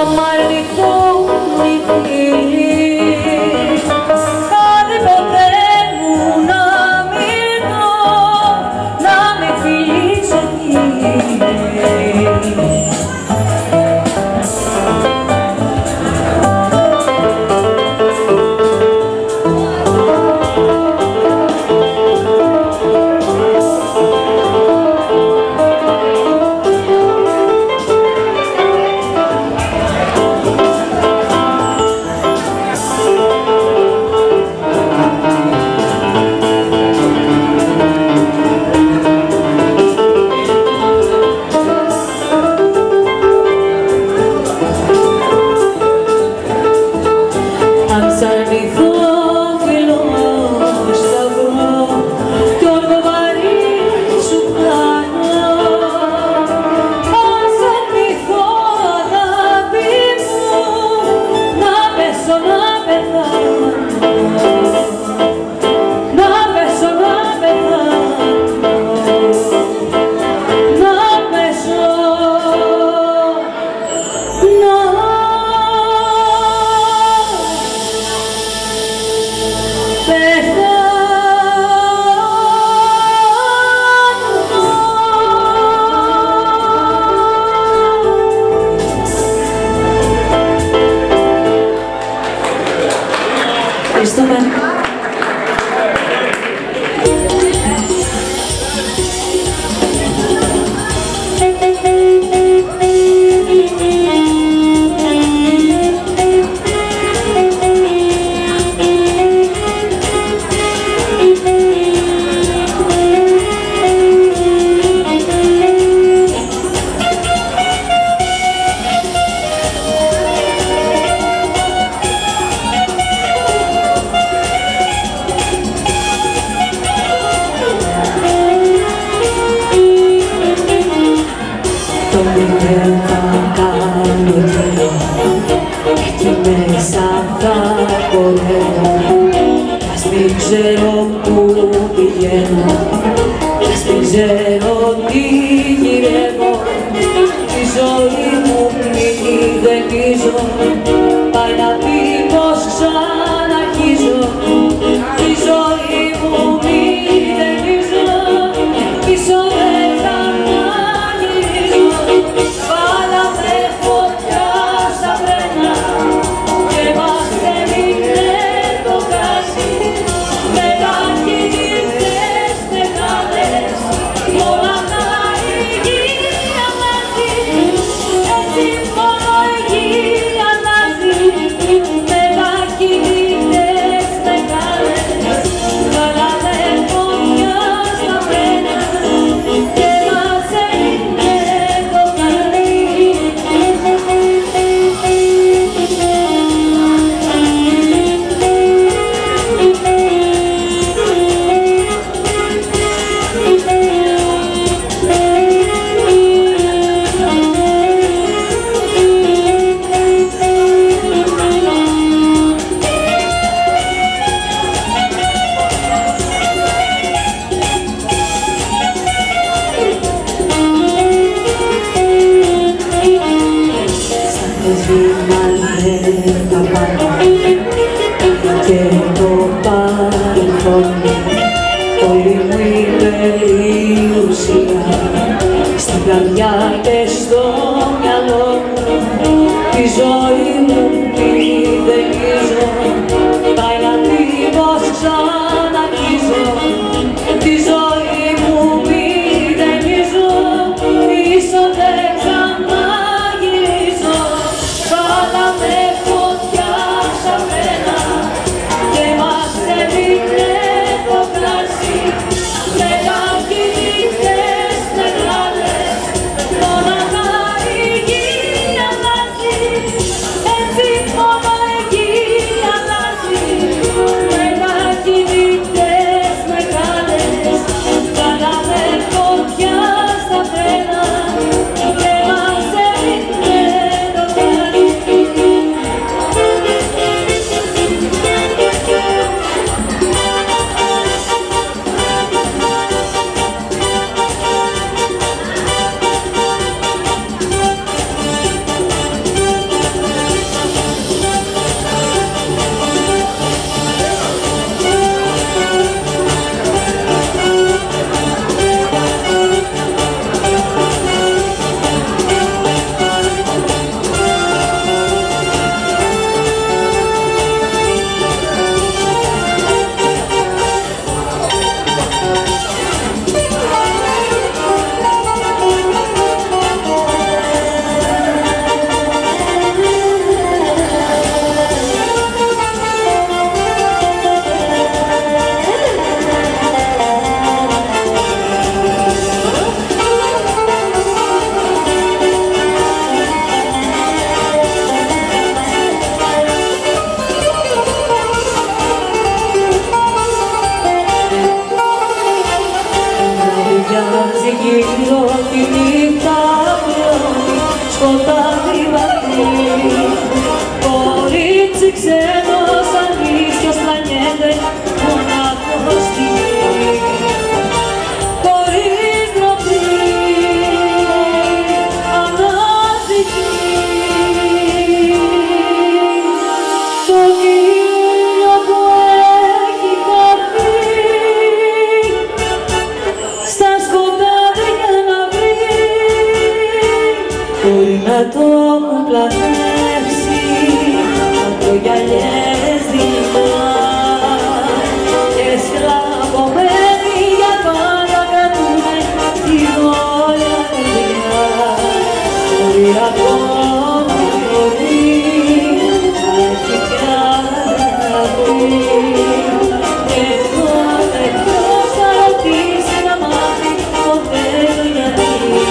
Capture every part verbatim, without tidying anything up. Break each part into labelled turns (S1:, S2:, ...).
S1: Μόνο εκεί Κορίτσι ξένος ανήσιος πλανιέται μονάχος στη γη, χωρίς ντροπή, ανάδικη. Τον ήλιο που έχει χαθεί στα σκοτάδια να βρει, μπορεί να το πλανεύσει γυαλιές δειλά και σκλαβωμένοι για πάντα κρατούνε τη δόλια καρδιά. Μπορεί ακόμα μπορεί να έχει κι αγάπη και τότε ποιος θα ρωτήσει να μάθει ποτέ το γιατί.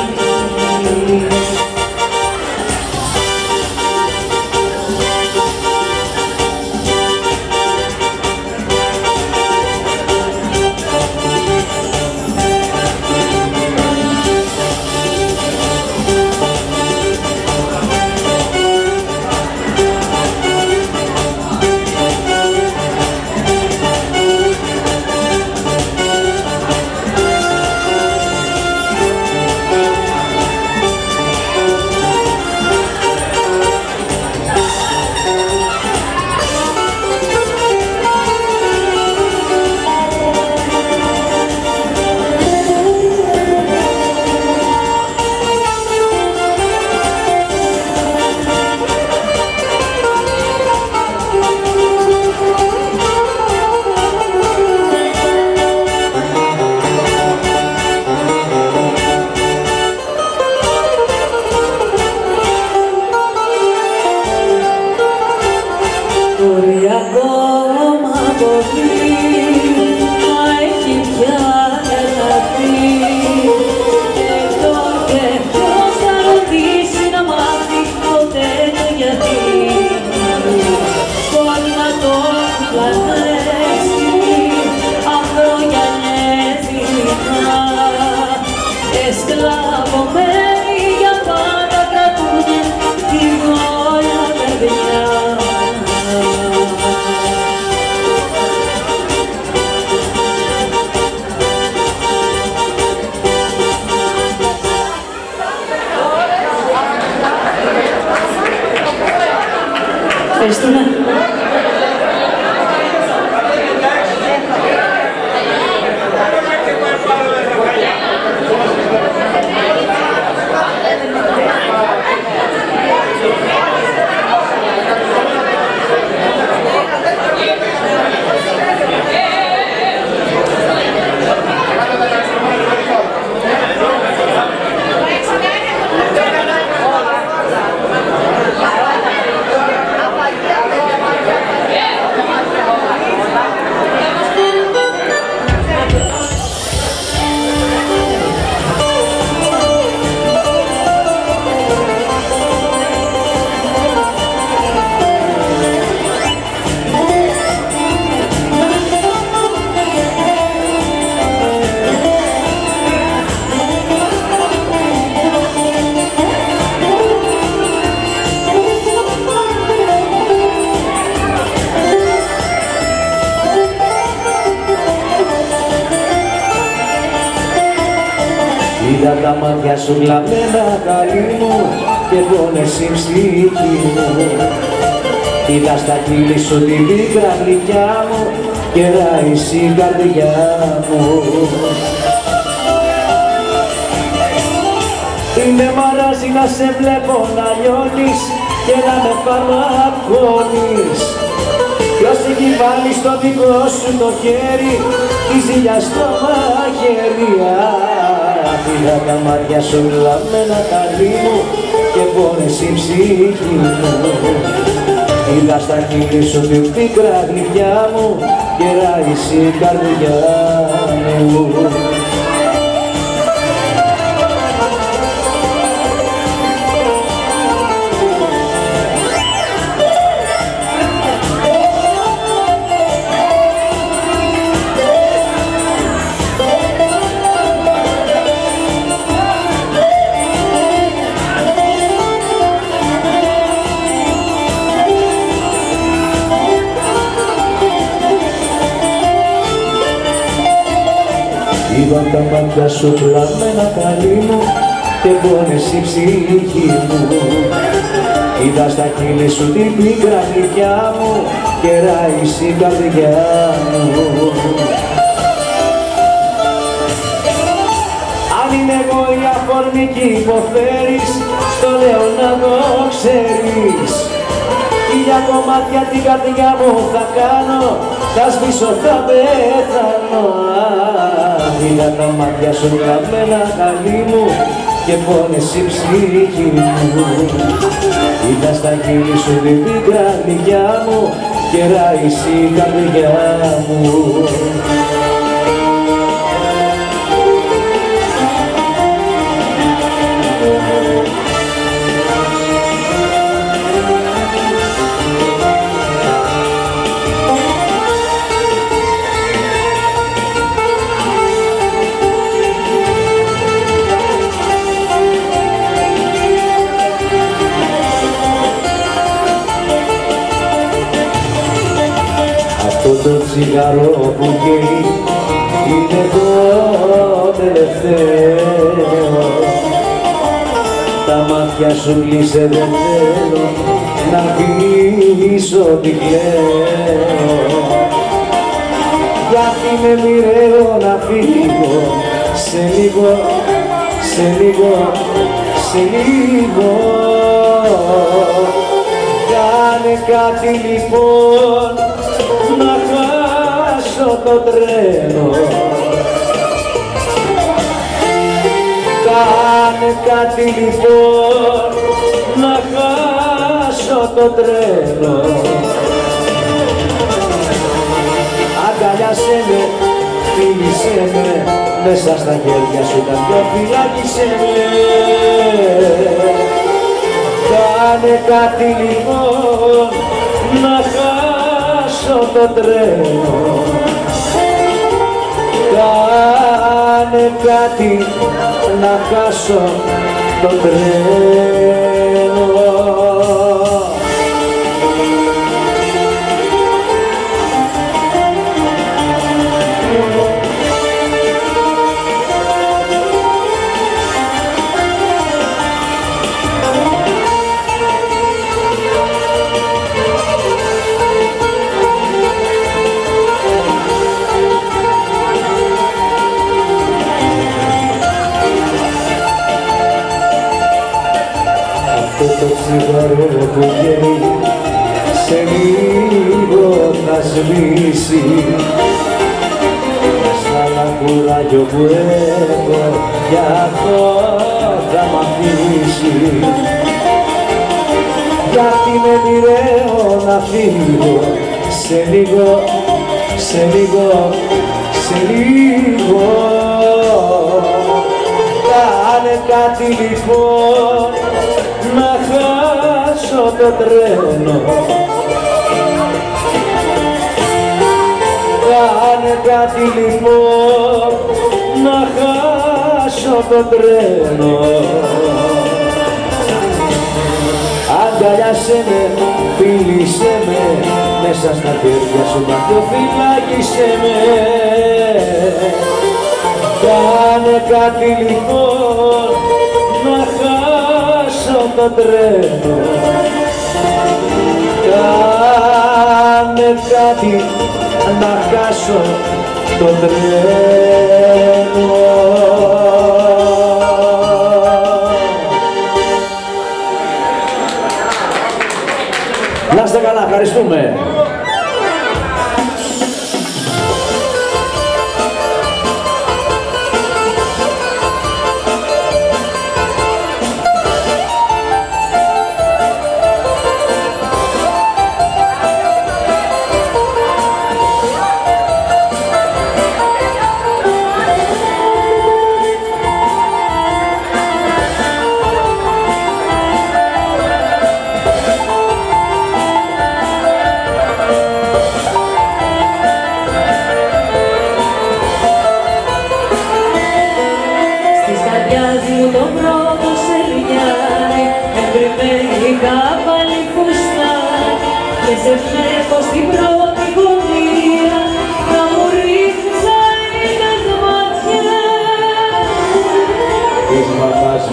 S1: Μπορεί ακόμα πολύ να έχει πια ελαφρύ και τότε ποιος θα ρωτήσει να μάθει ποτέ το γιατί. Μπορεί να το πλανέσει αφρογιαλιές δειλά και σκλαβωμένοι για πάντα κρατούνε τη δόλια καρδιά. Ευχαριστούμε.
S2: Είδα τα μάτια σου κλαμμένα καλή μου και πόνεσαι η ψυχή μου. Είδα στα χείλη σου τη πίκρα γλυκιά μου και ράησε η καρδιά μου. Είναι μαράζι να σε βλέπω να λιώνεις και να με φαρμακώνεις. Ποιος έχει βάλει στο δικό σου το χέρι τη ζήλια στο μαχαίρι. Είδα τα μάτια σου κλαμμένα καλή μου και πόνεσαι η ψυχή μου. Είδα στα χείλη σου την πίκρα γλυκιά μου και ράησε η καρδιά μου. Είδα τα μάτια σου κλαμμένα καλή μου και πόνες η ψυχή μου. Είδα στα χείλη σου την πίκρα γλυκιά μου και ράησε η καρδιά μου. Αν είναι εγώ η αφορμή κι υποφέρεις, στο λέω να το ξέρεις. Χίλια κομμάτια την καρδιά μου θα κάνω, θα σβήσω, θα πέθανω. Είδα τα μάτια σου γραμμένα καλή μου και πόνες η ψυχή μου. Είδα στα χείλη σου την πίκρα γλυκιά μου και ράησε η καρδιά μου. Αυτό το τσιγαρό που καίει είναι το τελευταίο. Τα μάτια σου κλείσε, δεν θέλω να πεις ότι κλαίω. Γιατί είναι μοιραίο να φύγω σε λίγο, σε λίγο, σε λίγο. Κάνε κάτι λοιπόν να χάσω το τρένο. Κάνε κάτι λοιπόν να χάσω το τρένο. Αγκαλιάσέ με, φίλησέ με, μέσα στα χέρια σου τα δυο φυλάκισέ με. Κάνε κάτι λοιπόν να χάσω το τρένο. Κάνε κάτι να χάσω το τρένο. Το τσιγαρό που καίει σε λίγο θα σβήσει. Σαν ένα κουράγιο που έχω κι αυτό θα μ' αφήσει. Γιατί είναι μοιραίο να φύγω σε λίγο, σε λίγο, σε λίγο. Κάνε κάτι λοιπόν να χάσω το τρένο. Κάνε κάτι λοιπόν να χάσω το τρένο. Αγκαλιάσέ με, φίλησέ με, μέσα στα χέρια σου μάτιο-φυλάκισέ με. Κάνε κάτι λοιπόν να χάσω το τρένο. Κάνε κάτι να χάσω το τρένο. Να είστε καλά, ευχαριστούμε.
S1: Το πρώτο σελινιάρι ευρυμένα πάλι φουστάρι και σε βλέπω στην πρώτη γωνία να μου ρίχνεις αείδες μάτια.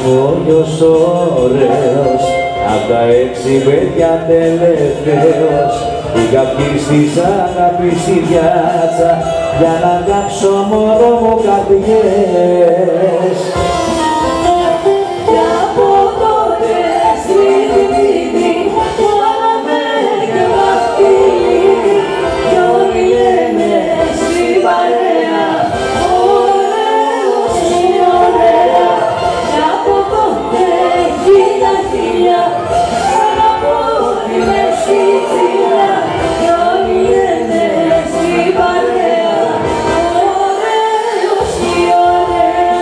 S2: Όλος ωραίος, απ' τα έξι παιδιά τελευταίος, είχα πίσει αγάπης η πιάτσα για να κάψω μωρό μου καρδιές.
S1: Κι από τότε σπίτι βάλαμε και βαφτίλι κι όλοι λένε στην παρέα ωραίος είναι ωραία. Κι από τότε χίλια χίλια σαν από τη μέση τσίλια κι όλοι λένε στην παρέα ωραίος είναι ωραία.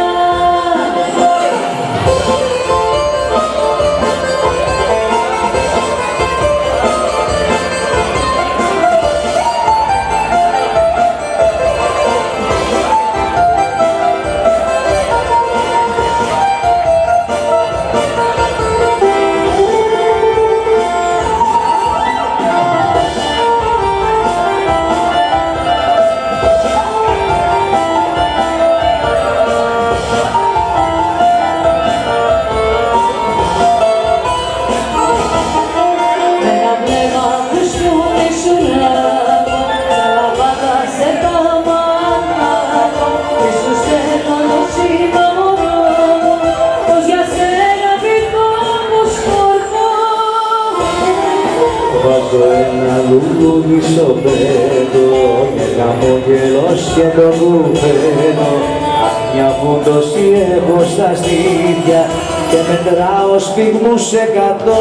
S2: Βάζω ένα λουλούδι στο πέτο με χαμόγελος και το κουβένω. Μια φούντωση έχω στα στήθια και μετράω σπίγμους εκατό.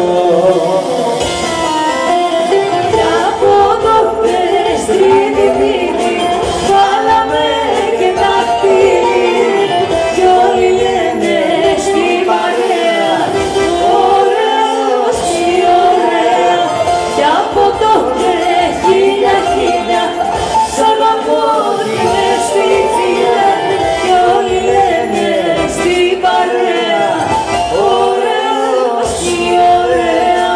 S1: Κι από τότε στρίδι-δίδι βάλαμε και τα κτίρι κι όλοι λένε στην παρέα ωραίος ή ωραία. Κι από τότε χίλια χίλια σαν από τη μέση τσίλια κι όλοι λένε στην παρέα ωραίος ή ωραία.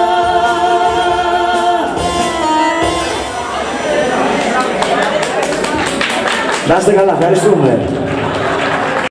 S2: Να είστε καλά, ευχαριστούμε.